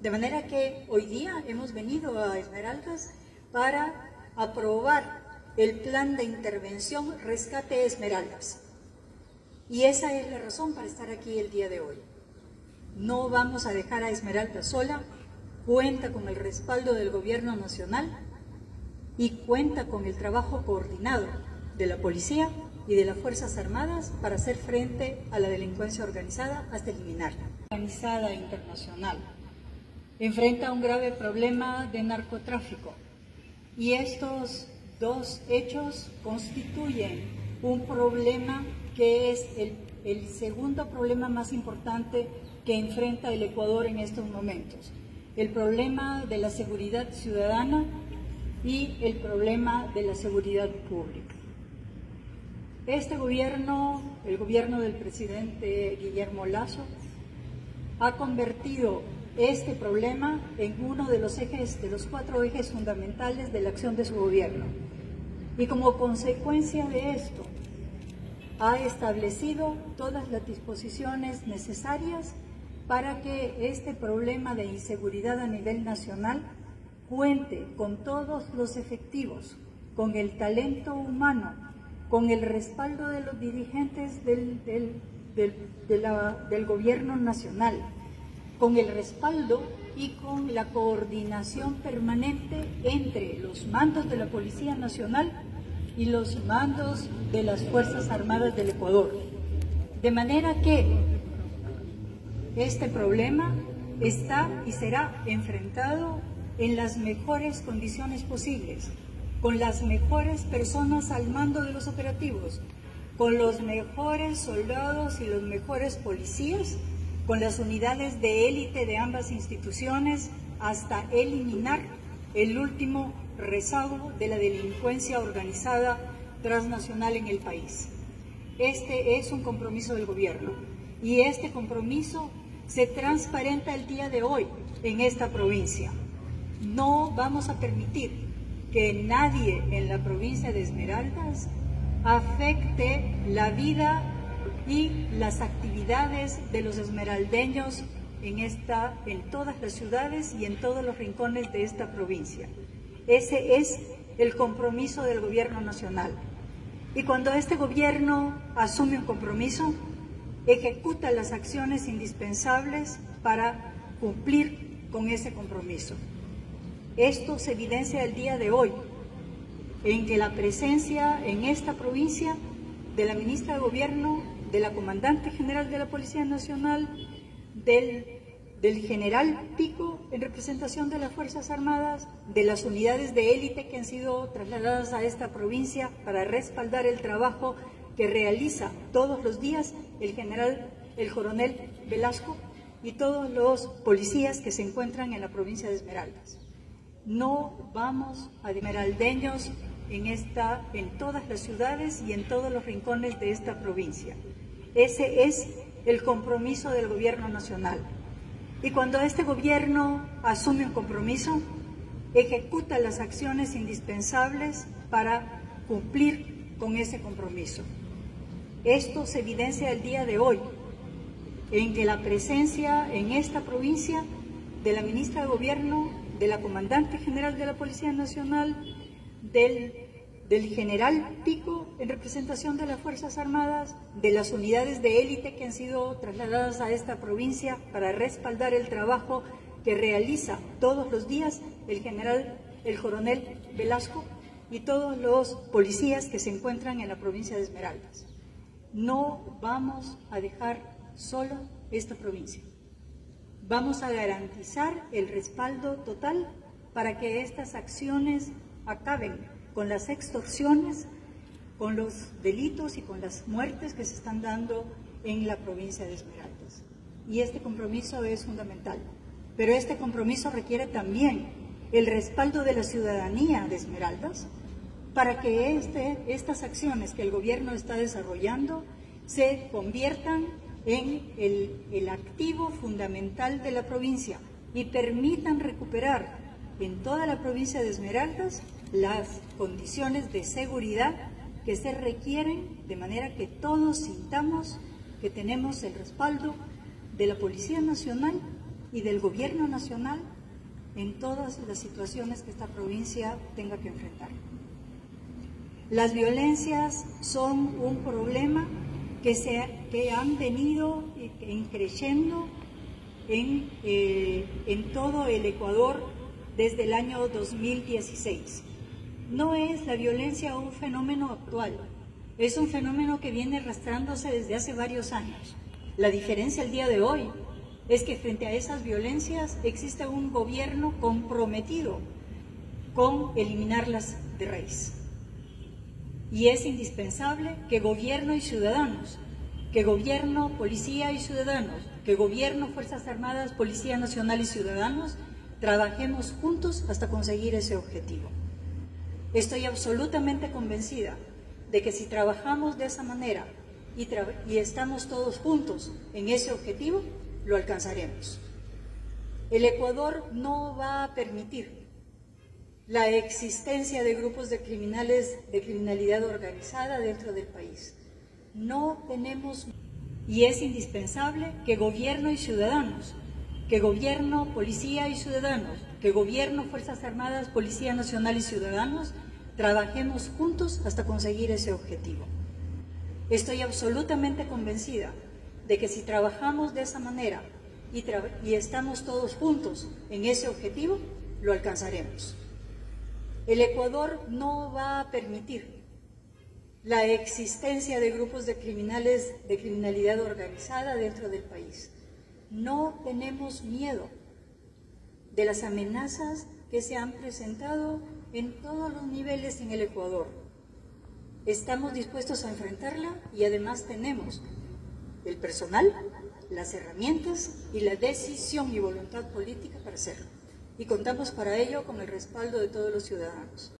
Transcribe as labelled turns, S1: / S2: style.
S1: De manera que hoy día hemos venido a Esmeraldas para aprobar el plan de intervención Rescate Esmeraldas. Y esa es la razón para estar aquí el día de hoy. No vamos a dejar a Esmeraldas sola, cuenta con el respaldo del Gobierno Nacional y cuenta con el trabajo coordinado de la Policía y de las Fuerzas Armadas para hacer frente a la delincuencia organizada hasta eliminarla. Organizada internacional enfrenta un grave problema de narcotráfico y estos dos hechos constituyen un problema que es el segundo problema más importante que enfrenta el Ecuador en estos momentos. El problema de la seguridad ciudadana y el problema de la seguridad pública. Este gobierno, el gobierno del presidente Guillermo Lasso, ha convertido este problema en uno de los ejes, de los 4 ejes fundamentales de la acción de su gobierno. Y como consecuencia de esto, ha establecido todas las disposiciones necesarias para que este problema de inseguridad a nivel nacional cuente con todos los efectivos, con el talento humano, con el respaldo de los dirigentes del gobierno nacional, con el respaldo y con la coordinación permanente entre los mandos de la Policía Nacional y los mandos de las Fuerzas Armadas del Ecuador. De manera que este problema está y será enfrentado en las mejores condiciones posibles, con las mejores personas al mando de los operativos, con los mejores soldados y los mejores policías, con las unidades de élite de ambas instituciones, hasta eliminar el último rezago de la delincuencia organizada transnacional en el país. Este es un compromiso del gobierno y este compromiso se transparenta el día de hoy en esta provincia. No vamos a permitir que nadie en la provincia de Esmeraldas afecte la vida y las actividades de los esmeraldeños en todas las ciudades y en todos los rincones de esta provincia. Ese es el compromiso del gobierno nacional. Y cuando este gobierno asume un compromiso, ejecuta las acciones indispensables para cumplir con ese compromiso. Esto se evidencia el día de hoy, en que la presencia en esta provincia de la ministra de Gobierno, de la comandante general de la Policía Nacional, del general Pico en representación de las Fuerzas Armadas, de las unidades de élite que han sido trasladadas a esta provincia para respaldar el trabajo que realiza todos los días el coronel Velasco y todos los policías que se encuentran en la provincia de Esmeraldas. No vamos a esmeraldeños en todas las ciudades y en todos los rincones de esta provincia. Ese es el compromiso del gobierno nacional. Y cuando este gobierno asume un compromiso, ejecuta las acciones indispensables para cumplir con ese compromiso. Esto se evidencia el día de hoy, en que la presencia en esta provincia de la ministra de Gobierno, de la comandante general de la Policía Nacional, del general Pico en representación de las Fuerzas Armadas, de las unidades de élite que han sido trasladadas a esta provincia para respaldar el trabajo que realiza todos los días el coronel Velasco y todos los policías que se encuentran en la provincia de Esmeraldas. No vamos a dejar sola esta provincia. Vamos a garantizar el respaldo total para que estas acciones acaben con las extorsiones, con los delitos y con las muertes que se están dando en la provincia de Esmeraldas. Y este compromiso es fundamental, pero este compromiso requiere también el respaldo de la ciudadanía de Esmeraldas para que estas acciones que el gobierno está desarrollando se conviertan en el activo fundamental de la provincia y permitan recuperar en toda la provincia de Esmeraldas las condiciones de seguridad que se requieren, de manera que todos sintamos que tenemos el respaldo de la Policía Nacional y del gobierno nacional en todas las situaciones que esta provincia tenga que enfrentar. Las violencias son un problema que han venido creciendo en todo el Ecuador desde el año 2016. No es la violencia un fenómeno actual, es un fenómeno que viene arrastrándose desde hace varios años. La diferencia el día de hoy es que frente a esas violencias existe un gobierno comprometido con eliminarlas de raíz. Y es indispensable que gobierno y ciudadanos, que gobierno, policía y ciudadanos, que gobierno, Fuerzas Armadas, Policía Nacional y ciudadanos, trabajemos juntos hasta conseguir ese objetivo. Estoy absolutamente convencida de que si trabajamos de esa manera y estamos todos juntos en ese objetivo, lo alcanzaremos. El Ecuador no va a permitir la existencia de grupos de criminales de criminalidad organizada dentro del país. No tenemos, y es indispensable que gobierno y ciudadanos, que gobierno, policía y ciudadanos, que gobierno, Fuerzas Armadas, Policía Nacional y ciudadanos, trabajemos juntos hasta conseguir ese objetivo. Estoy absolutamente convencida de que si trabajamos de esa manera y estamos todos juntos en ese objetivo, lo alcanzaremos. El Ecuador no va a permitir la existencia de grupos de criminales de criminalidad organizada dentro del país. No tenemos miedo de las amenazas que se han presentado en todos los niveles en el Ecuador. Estamos dispuestos a enfrentarla y además tenemos el personal, las herramientas y la decisión y voluntad política para hacerlo. Y contamos para ello con el respaldo de todos los ciudadanos.